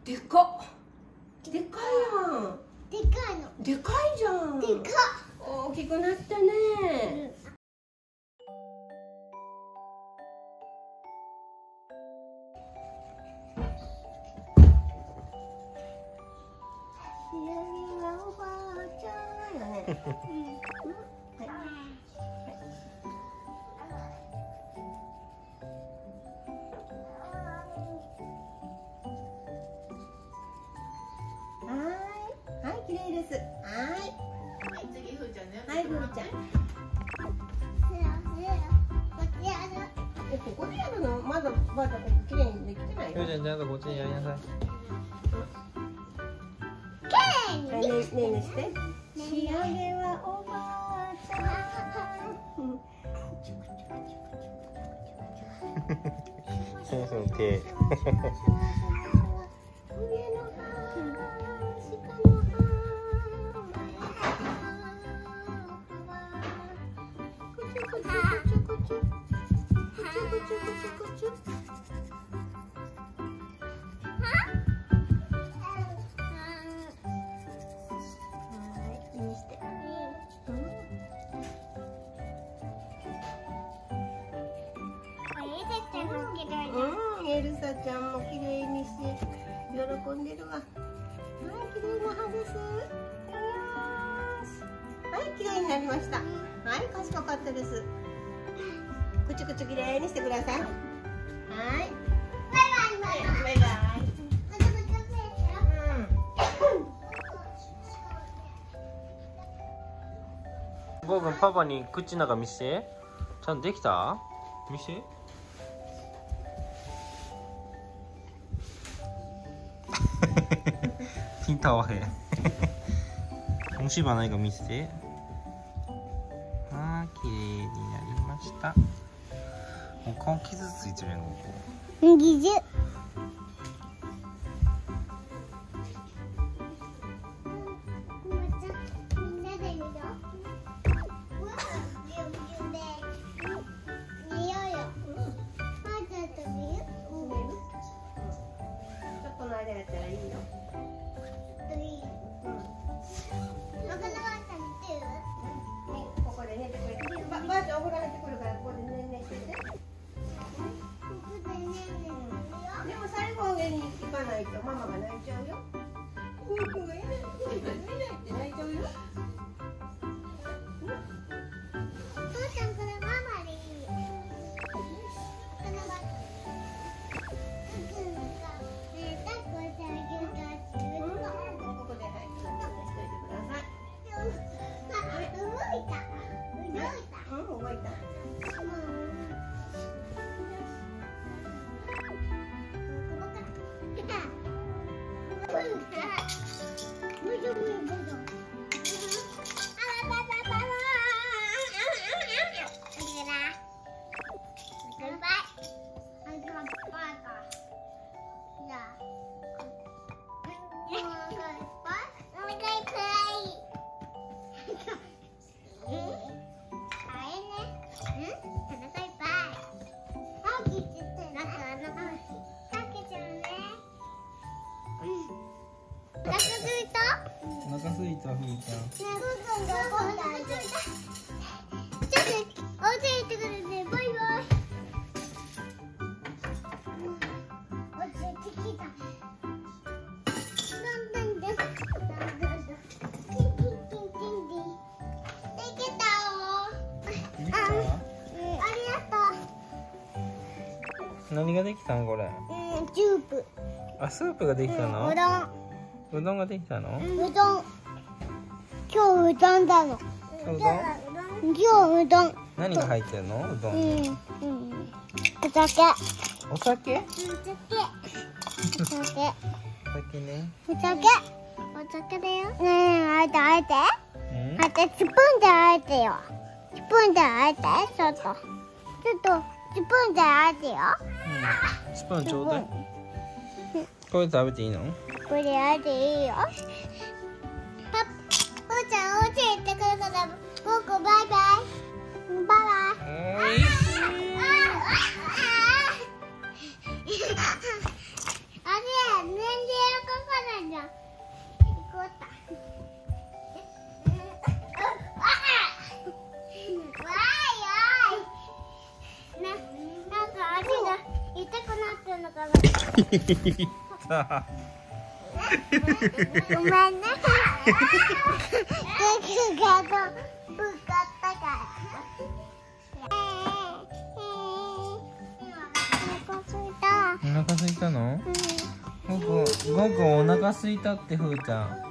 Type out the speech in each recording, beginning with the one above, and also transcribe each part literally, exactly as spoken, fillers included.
でかっ。でかいやん。 でかいの。 でかいじゃん。 でかっ。 大きくなったね。仕上げはおばあちゃんやね。はい。はい、綺麗です。はい。次ふーちゃんね。はい、ふーちゃん。え、ここでやるの？まだまだ綺麗にできてないよ。 ふーちゃんちゃんとこっちにやりなさい。 ねえねえねえして。仕上げはおばあちゃん。 そうそう手。 うん、エルサちゃんも綺麗にして喜んでるわ。はい、綺麗な歯です。よし。はい、綺麗になりました。はい、賢かったです。くちゅくちゅ綺麗にしてください。はい。バイバイ。バイバイ。 ボー君パパに口の中見せて。ちゃんとできた？見せて。ピント合わへん。虫歯ないか見せて。あー、綺麗になりました。もう顔傷ついてるやん、ここ。 ぎじゅ。 ばあちゃんお風呂入ってくるからここでねんねしてて。でも最後上に行かないとママが泣いちゃうよ。ふうくんがいない、ふうくんがいないって泣いちゃうよ。 お腹すいた、ふーちゃん。 ちょっとお家行ってくるね。バイバイ。お家行ってきた。なんなんで。キンキンキンキンキン。できたお。 できた？ ありがと何ができたんこれ？ う。うん、スープ。 あ、スープができたの？ うどん。 うどんができたの？ うどん。今日うどんだの。 うどん？ 今日うどん。 何が入ってるの？うどんうん。 に。 うん。お酒。 お酒？ お酒。お酒。 お酒ね。 お酒。お酒だよ。ねえ、あえてあえて。 うん？ あえてスプーンであえてよ。スプーンであえて。ちょっと。ちょっとスプーンであえてよ。 うん。スプーンちょうだい。これ食べていいの？ これあえていいよ。パッ。おーちゃん、お家行ってくるから、僕バイバイ。バイバイ。 おいしい。 あれ、年齢た。 ごめんね。僕がどぶかったから。お腹すいた。 お腹空いたの？ゴク、ゴクお腹空いたってふーちゃん。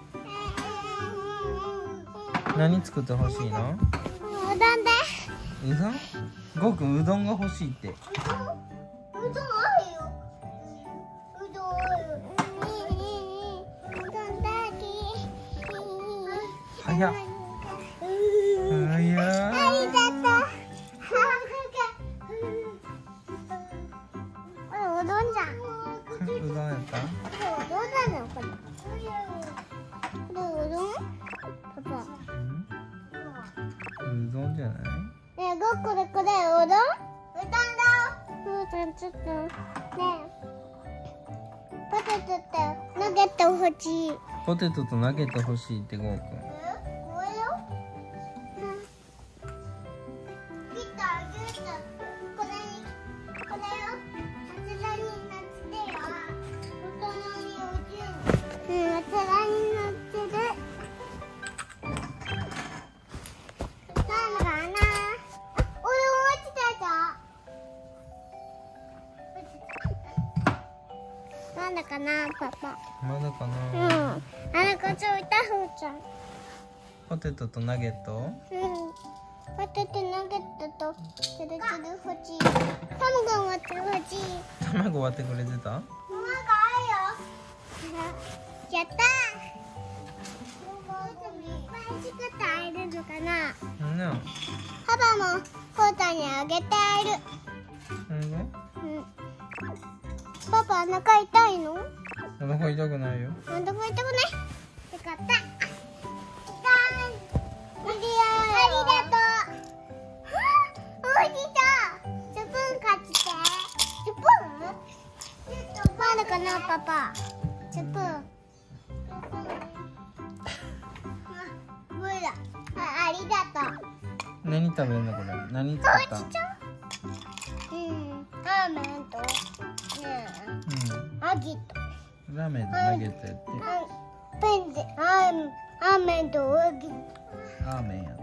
何作ってほしいの？ うどんで。 うどん？ゴクうどんが欲しいって。 うどんあるよ。うどんある。うどんだけ。 早っ。早い。 ありがとう。これうどんじゃん。 うどんやった？ これうどんだねこれ。これうどん？パパ。 うどんじゃない？ ねえ、ごっこでこれうどん？うどんだ。ふーちゃんちょっとねえ。ポテトってナゲット欲しい。 ポテトとナゲット欲しいってゴーくん。 これよ。切ったギュッとこれにこれよ。さすがになってよ。大人に落ちる。うん、さすがになってる。なんかな。あ、俺落ちたじゃん。なんだかな、パパ。 まだかうん。 な。 あれこっち置いたふーちゃん。 ポテトとナゲット？ うん。ポテトナゲットとチルチル欲しい。卵割って欲しい。 卵割ってくれてた？ 卵あるよ。やったー。いっぱい作ってあげるのかな。 うんな。 パパもこうちゃんにあげてあげる。 うんね。 うん。パパお腹痛いの？ お腹痛くないよ。 お腹痛くない？よかった。痛い。ありがとう。おいしそう。スプーン買って。スプーン？まだかなパパ。スプーン。ほら。あ、ありがとう。 何食べるのこれ？何作った？ おいしそう。うん。ラーメンとねうアギと。 ん。ラーメンとナゲットやって。 ペンでラーメンとアギ。 ラーメンやって。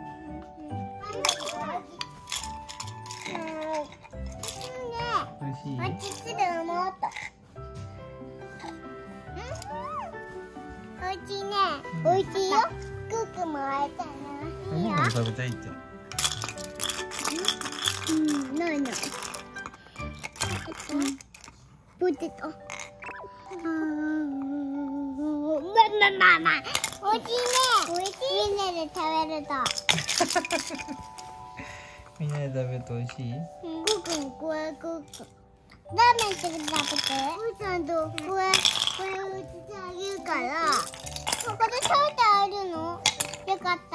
美味しい？ あっちするもっと。おいしいね。おいしいよ。クックもあえたな。いいよ。 もう食べたいって。 うん、ないない。ポテト。まままま。おいしいね。おいしい。みんなで食べると。 みんなで食べると美味しい？ クックもこれクック。ラーメンして食べて。おちゃんとこれこれ売ってあげるから。ここで食べてあげるの？よかった。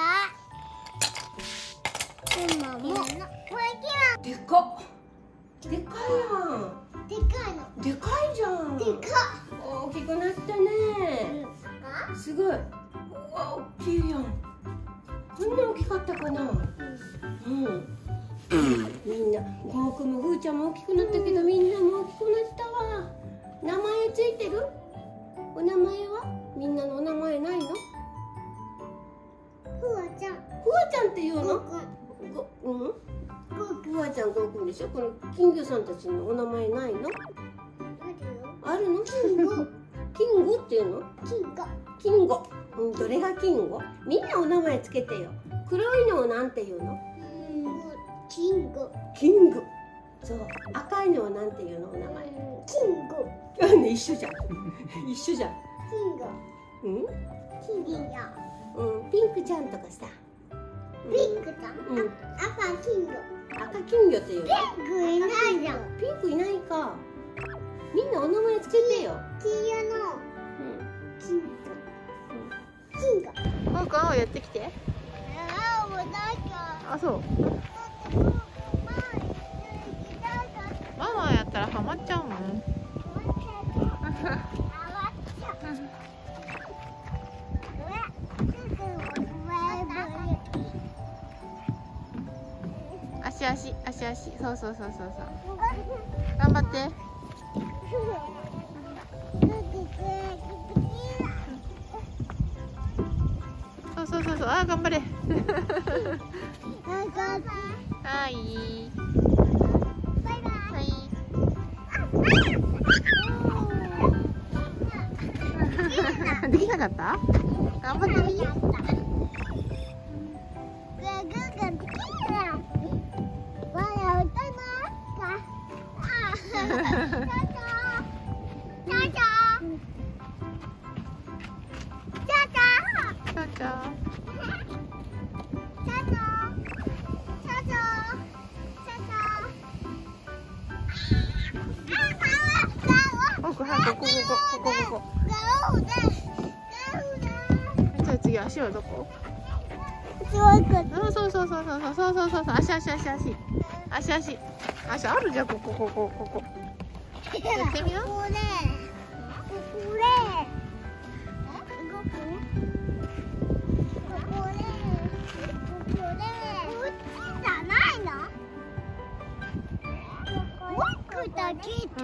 ママも。これでかっ。でかいやん。 でかいの。 でかいじゃん。 でか大きくなったね。すごい。うわ、大きいやん。こんな大きかったかな。うん。みんな、ゴーくんもふーちゃんも大きくなったけど、みんなも大きくなったわ。名前ついてる？お名前は？みんなのお名前ないの？ ふわちゃん。 ふわちゃんって言うの？ ゴーご、うん？ふわちゃん、ゴーくんでしょ。この金魚さんたちのお名前ないの？あるの？ 金魚。 金魚っていうの？ 金魚。 金魚。うん、どれが金魚？みんなお名前つけてよ。黒いのをなんて言うの？ 金魚。 金魚。そう。赤いのはなんて言うの？お名前。 金魚。 あ、ね、一緒じゃん。一緒じゃん。 金魚。 うん？ 金魚。 うん、ピンクちゃんとかさ。 ピンクちゃん。 うん。 赤金魚。 赤金魚っていうの？ ピンクいないじゃん。 ピンクいないか。みんなお名前つけてよ。 黄色のうん。 金魚。金魚。 ゴーくん、青やってきて。 ああ、もうだかあ、そう。ママやったらハマっちゃうもん。足足足足、そうそうそうそうそう。頑張って。 そうそうそうそう、あー頑張れ。 なんかはい。 バイバイ。 はい。できなかった？頑張ってみ。ちゃちゃ。奥、はい、ここ、ここ、ここ、ここ。じゃあ次、足はどこ？そうそうそうそうそうそうそうそうそう、足足足足足足足あるじゃん、ここここここ。やってみよう。 これこれうん。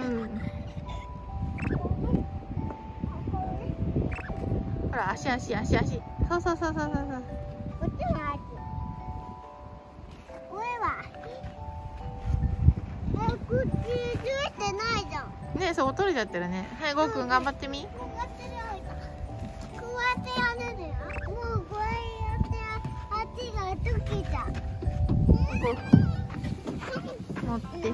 ほら、足足足足。そうそうそうそうそうそう。 こっちもある。これは。え、こっちずれてないじゃん。 ねえ、そう取れちゃってるね。はい、ゴーくん頑張ってみ。 こうやってやるこうやってやるんだよ。もうこれやってあっちが溶けた。 持って、はい。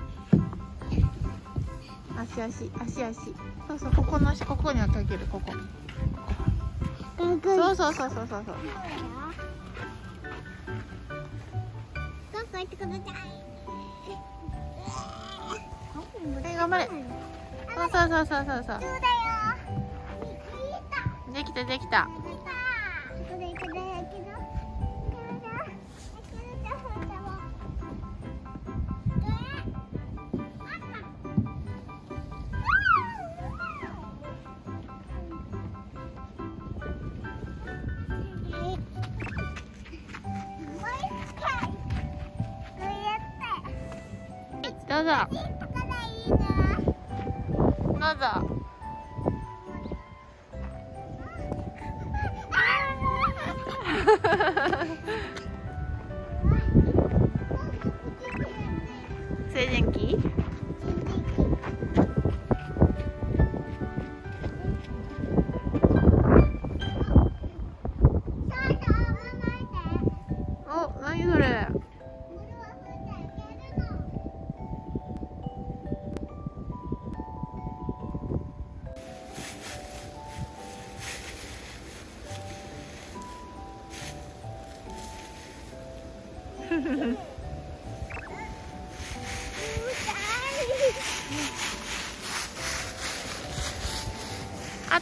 足足足足。そうそう、ここの足、ここにはかける、ここ。そうそうそうそうそうそう。 どこ行ってください。 はい、頑張れ。そうそうそうそうそうそう。 そうだよ。 できたできた。どうぞ。どうぞ。静電気？お、何それ？あった？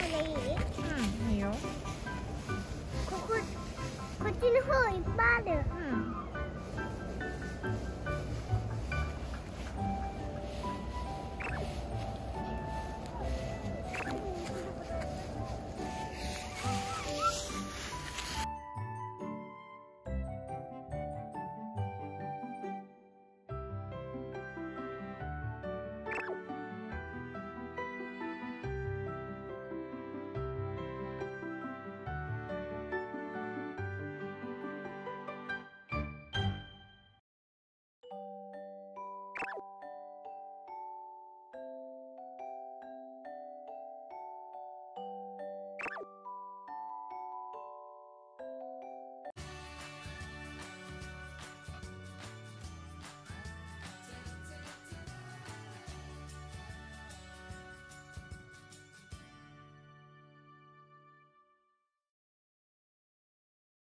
ここ、こっちの方いっぱいある。